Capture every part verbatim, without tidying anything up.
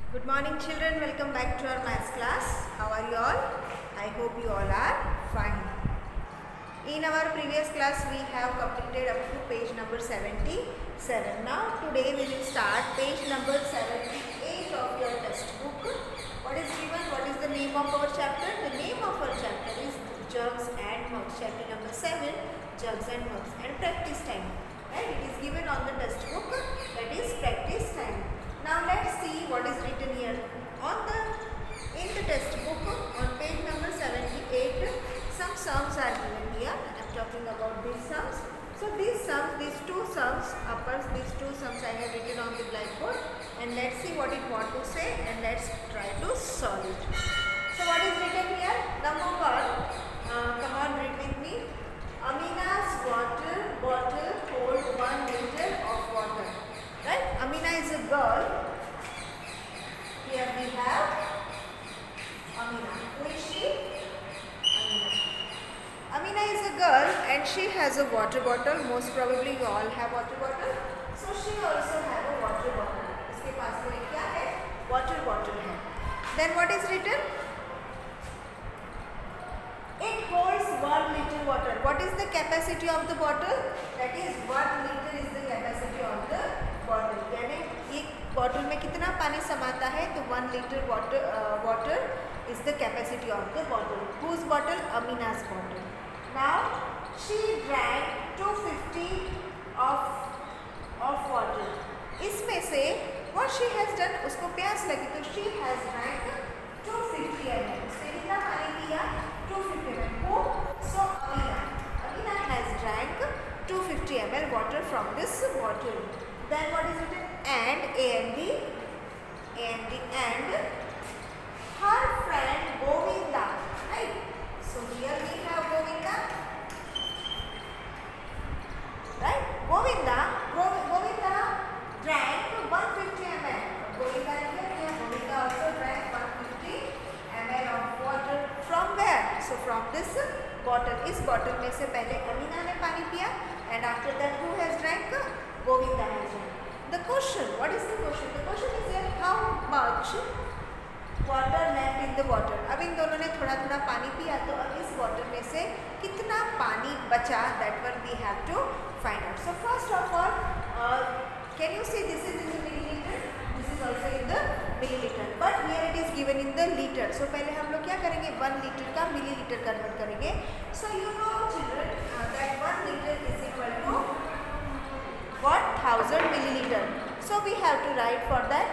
Good morning children, welcome back to our maths class. How are you all? I hope you all are fine. In our previous class we have completed up to page number seventy-seven. Now today we will start page number seventy-eight of your textbook. What is given? What is the name of our chapter? The name of our chapter is Jugs and Mugs. Chapter number seven, Jugs and Mugs, and practice time. Right? It is given on the textbook, that is practice time. Now let's see what is written here on the in the textbook on page number seventy-eight. Some sums are given here. I am talking about these sums. So these sums, these two sums, uppers, these two sums I have written on the blackboard, and let's see what it want to say and let's try to solve it. So what is written here? Number one. Uh, come on, read with me. Amina's water bottle hold one liter of water. Right? Amina is a girl. Here we have Amina. Who is she? Amina. Amina is a girl and she has a water bottle. Most probably you all have water bottle. So she also have a water bottle. इसके पास में क्या है? Water bottle है. Then what is written? It holds one liter water. What is the capacity of the bottle? That is one liter is the capacity of the bottle. यानी एक bottle में कितना पानी समाता है? तो one liter water uh, water is the capacity of the bottle. Whose bottle? Amina's bottle. Now she drank two hundred fifty of of water. इसमें से what she has done? उसको प्यास लगी तो she has drank two hundred fifty milliliters. उसने कितना पानी पिया? two hundred fifty milliliters. So Amina, Amina has drank two hundred fifty milliliters water from this bottle. Then what is written? And A and D, A and D, and her friend Govinda. Right? So here we have Govinda. Right? Govinda, Govinda drank one hundred fifty milliliters. Govinda here, Govinda also drank one hundred fifty milliliters of water. From where? So from this bottle. इस bottle में से पहले अमीना ने पानी पिया, and after that who has drank? Govinda has drank. The question, what is the question? The question is here, how much water left in the water? अब इन दोनों ने थोड़ा थोड़ा पानी पिया, तो अब इस water में से कितना पानी बचा? That one we have to find out. So first of all, uh, can you see this is in the milliliter? This is also in the milliliter, but here it is given in the liter. So पहले हम लोग क्या करेंगे? One liter का milliliter convert करेंगे. So you know children uh, that one liter is equal to what? Thousand milliliter. So we have to write for that.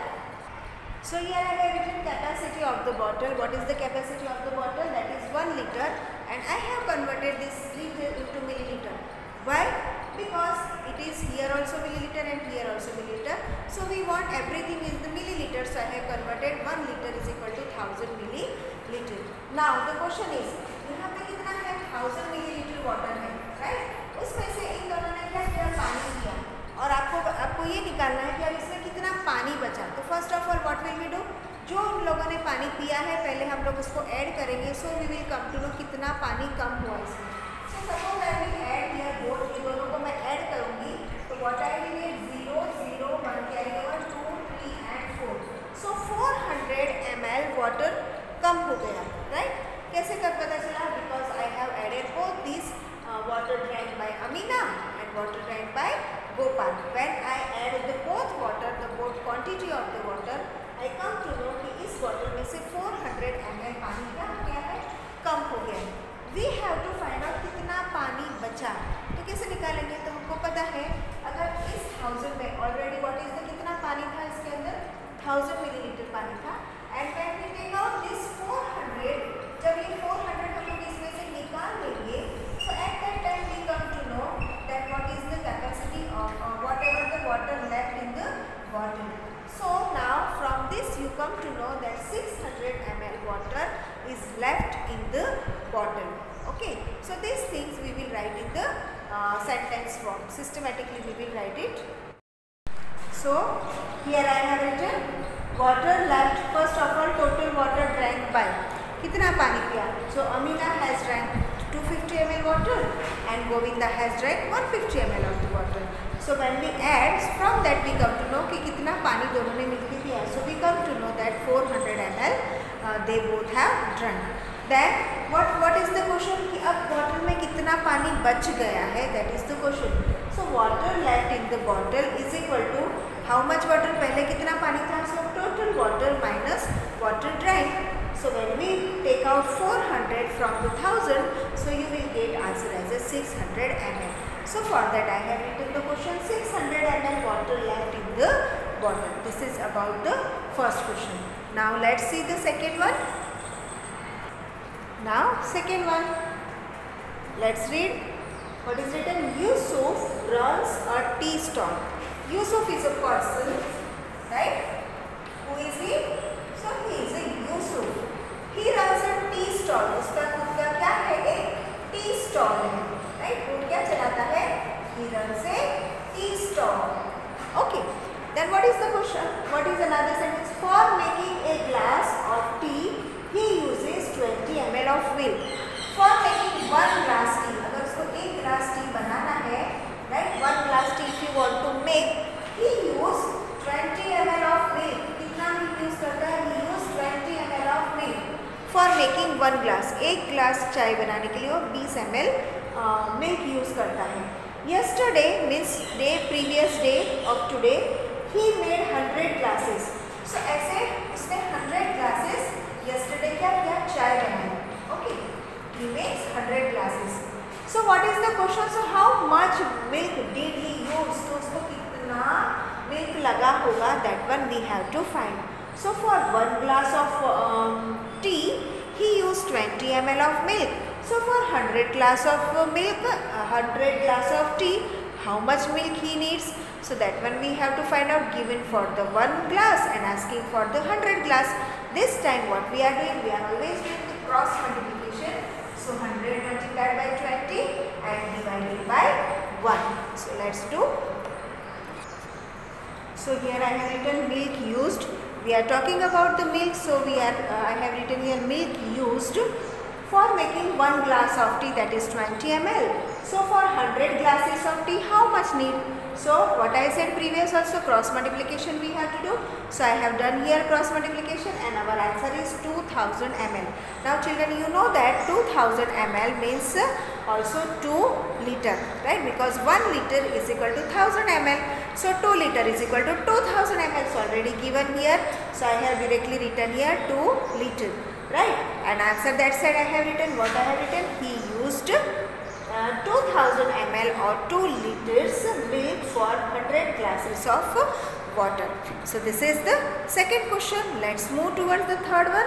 So here I have written capacity of the bottle. What is the capacity of the bottle? That is one liter, and I have converted this liter into milliliter. Why? Because it is here also milliliter and here also milliliter. So we want everything is the milliliter. So I have converted one liter is equal to thousand milliliter. Now the question is, यहाँ पे कितना है? Thousand milliliter water है, right? उसमें से इन दोनों ने क्या किया? पानी दिया, और आपको आपको ये निकालना है कि अब इसमें कितना पानी बचा. तो first of all what will we do? जो उन लोगों ने पानी पिया है पहले हम लोग उसको ऐड करेंगे. So we will come to know कितना पानी कम हुआ इसमें. So suppose I will add here both, ये दोनों को मैं ऐड करूँगी तो what I will get? Zero zero one carry over two three and four. So four hundred M L water कम हो गया. राइट? कैसे कब पता चला? Because I have added both this water drank by Amina and water drank by Gopal. When I add the both water, the both quantity of the water, I come to know कि इस bottle में से four hundred milliliters पानी क्या हो गया है? कम हो गया है. We have to find out कितना पानी बचा. तो कैसे निकालेंगे? तो हमको पता है अगर इस thousand में already what is the कितना पानी था इसके अंदर? thousand milliliter पानी था. And when we take out this four hundred, जब ये four hundred हम लोग इसमें से निकाल लेंगे, so at that time we come to know that what is the capacity of uh, whatever the water left in the bottle. So now from this you come to know that six hundred milliliters water is left in the bottle. Okay. So these things we will write in the uh, sentence form. Systematically we will write it. So here I have written water left. First of all, total water drank by. कितना पानी पिया? So Amina has drank two hundred fifty milliliters water and Govinda has drank one hundred fifty milliliters of the water. So when we add, from that we come to know कि कितना पानी दोनों ने मिलके दिया. So we come to know that four hundred milliliters uh, they both have drunk. Then what what is the question कि अब bottle में कितना पानी बच गया है, that is the question. So water left in the bottle is equal to how much water, पहले कितना पानी था, so total water minus water drank. So when we take out four hundred from the one thousand, so you will get answer as a six hundred milliliters. So for that I have written the question six hundred milliliters water left in the bottle. This is about the first question. Now let's see the second one. Now second one, let's read what is written. Yusuf runs a tea stall. Yusuf is a person, right? Who is he? So he is a Yusuf. He runs a tea stall. उसका खुद का क्या है, एक tea stall है, right? वो क्या चलाता है? He runs a tea stall. Okay. Then what is the question? What is another sentence? For making a glass of tea, he uses twenty milliliters of milk. For making one glass tea, अगर उसको एक glass tea बनाना है, right? One glass tea if you want to make, he use twenty milliliters of milk. कितना milk use करता है? He use twenty milliliters of milk. For making one glass, एक glass चाय बनाने के लिए वो twenty milliliters milk use करता है. Yesterday means day previous day of today, he made one hundred glasses. So ऐसे उसने one hundred glasses yesterday क्या किया? चाय बनाई. Okay, he makes one hundred glasses. So what is the question? So how much milk did he use? तो उसको कितना milk लगा होगा? That one we have to find. So for one glass of um, tea, he used twenty milliliters of milk. So for one hundred glass of uh, milk, one hundred glass of tea, how much milk he needs? So that one we have to find out, given for the one glass and asking for the one hundred glass. This time what we are doing, we are always doing the cross multiplication. So one hundred multiplied by twenty and divided by one. So let's do. So here I have written milk used. We are talking about the milk, so we are uh, I have written here milk used for making one glass of tea, that is twenty milliliters. So for one hundred glasses of tea, how much need? So what I said previous also, cross multiplication we have to do. So I have done here cross multiplication and our answer is two thousand milliliters. Now children, you know that two thousand milliliters means also two liter, right? Because one liter is equal to one thousand milliliters. So two liter is equal to two thousand milliliters. So already given here. So I have directly written here two liter, right? And answer that side I have written, what I have written, he used uh, two thousand milliliters or two liters milk for one hundred glasses of water. So this is the second question. Let's move towards the third one.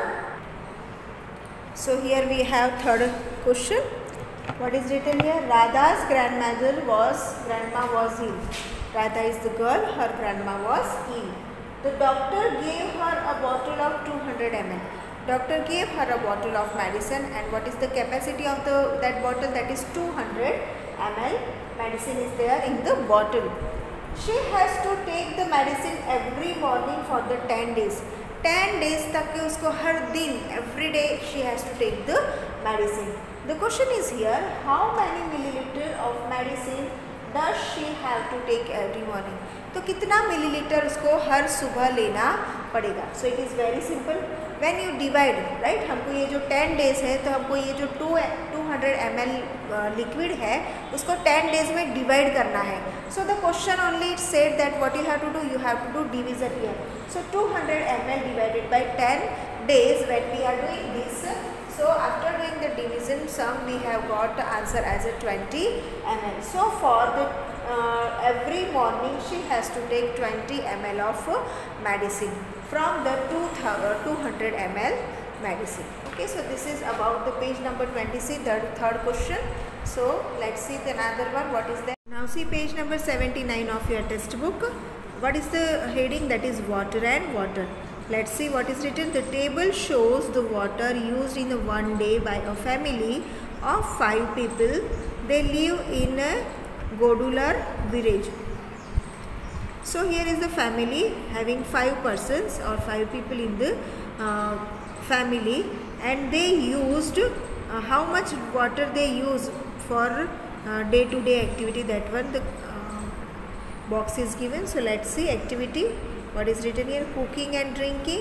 So here we have third question. What is written here? Radha's grandmother was, grandma was ill. Radha is the girl, her grandma was ill. The doctor gave her a bottle of two hundred milliliters. Doctor gave her a bottle of medicine, and what is the capacity of the that bottle? That is two hundred milliliters. Medicine is there in the bottle. She has to take the medicine every morning for the ten days. ten days तक के उसको हर दिन, every day she has to take the medicine. The question is here, how many milliliter of medicine does she have to take every morning? तो कितना millilitre उसको हर सुबह लेना पड़ेगा? So it is very simple. When you divide, right? हमको ये जो ten days है, तो हमको ये जो two two hundred milliliters liquid है, उसको ten days में divide करना है. So the question only it said that what you have to do, you have to do division here. So two hundred milliliters divided by ten days. When we are doing this, so after doing the division sum, we have got the answer as a twenty milliliters. So for the uh, every morning she has to take twenty milliliters of medicine from the two hundred milliliters medicine. Okay, so this is about the page number twenty-six, third, third question. So let's see the another one. What is that? Now see page number seventy-nine of your textbook. What is the heading? That is water and water. Let's see what is written. The table shows the water used in the one day by a family of five people. They live in a Godular village. So here is the family having five persons or five people in the uh, family, and they used uh, how much water they use for uh, day to day activity. That one the uh, box is given. So let's see activity. What is written here? Cooking and drinking.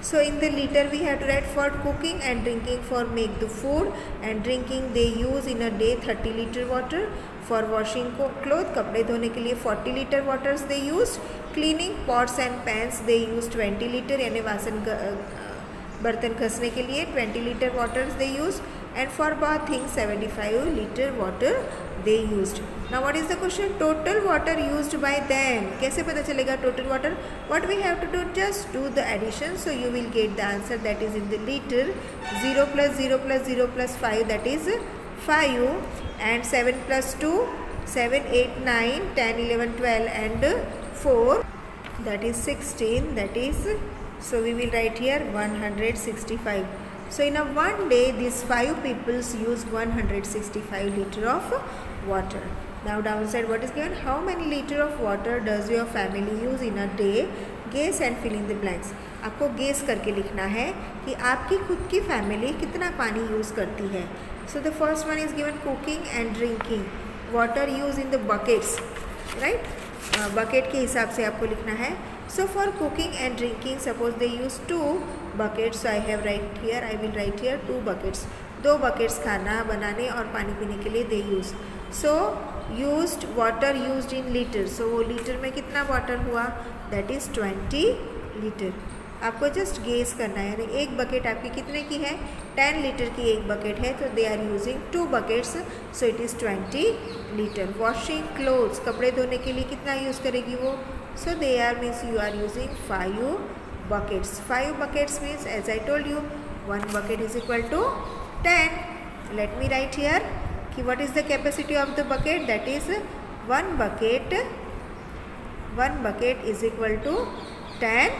So in the liter we have to write for cooking and drinking, for make the food and drinking they use in a day thirty liter water. For washing clothes, कपड़े धोने के लिए forty liter waters they use. Cleaning pots and pans they use twenty liter, यानी वासन बर्तन घसने के लिए twenty liter waters they use. And for bathing seventy-five liter water they used. Now what is the question? Total water used by them. कैसे पता चलेगा total water? What we have to do, just do the addition. So you will get the answer that is in the liter. zero plus zero plus zero plus five, that is five. And seven plus two, seven, eight, nine, ten, eleven, twelve and four, that is sixteen. That is, so we will write here one hundred sixty-five. So in a one day, these five peoples use one hundred sixty-five liter of water. Now downside, what is given? How many liter of water does your family use in a day? Guess and fill in the blanks. आपको guess करके लिखना है कि आपकी खुद की family कितना पानी यूज़ करती है. So the first one is given cooking and drinking. Water use in the buckets, right? Bucket के हिसाब से आपको लिखना है. So for cooking and drinking, suppose they use two buckets. So I have write here, I will write here two buckets. दो buckets खाना बनाने और पानी पीने के लिए they use. So used water used in liter. So वो liter में कितना water हुआ? That is twenty liter. आपको जस्ट गेस करना है. यानी एक बकेट आपकी कितने की है? टेन लीटर की एक बकेट है, तो they are using two buckets, so it is twenty liter. Washing clothes, कपड़े धोने के लिए कितना यूज़ करेगी वो? So they are means you are using five buckets. Five buckets means as I told you one bucket is equal to ten. Let me write here कि what is the capacity of the bucket? That is one bucket one bucket is equal to ten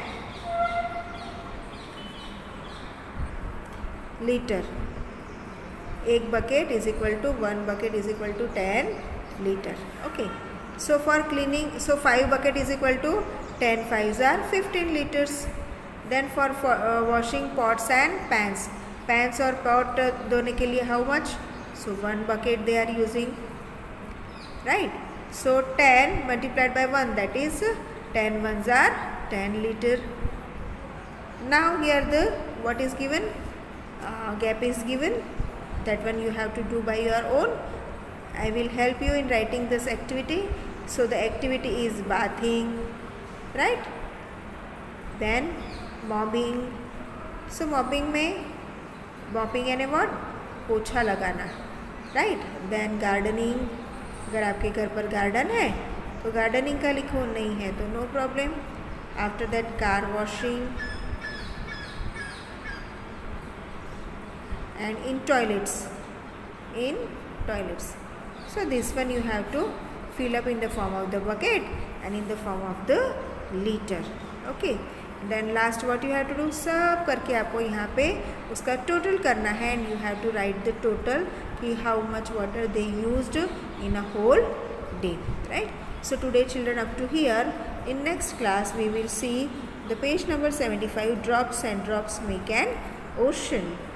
liter. एक bucket is equal to one bucket is equal to ten liter. Okay, so for cleaning, so five bucket is equal to ten fives are fifteen liters. Then for washing pots and pans, pans और pot धोने के लिए how much? So one bucket they are using, right. So ten multiplied by one, that is ten ones are ten liter. Now here the what is given? Uh, gap is given, that one you have to do by your own. I will help you in writing this activity. So the activity is bathing, right? Then mopping. So mopping में mopping यानी what? पोछा लगाना, right? Then gardening, अगर आपके घर पर garden है तो गार्डनिंग का लिखो, नहीं है तो no problem. After that car washing and in toilets, in toilets. So this one you have to fill up in the form of the bucket and in the form of the liter. Okay, then last what you have to do, सब करके आपको यहाँ पे उसका total करना है and you have to write the total कि how much water they used in a whole day, right? So today children up to here. In next class we will see the page number seventy-five, drops and drops make an ocean.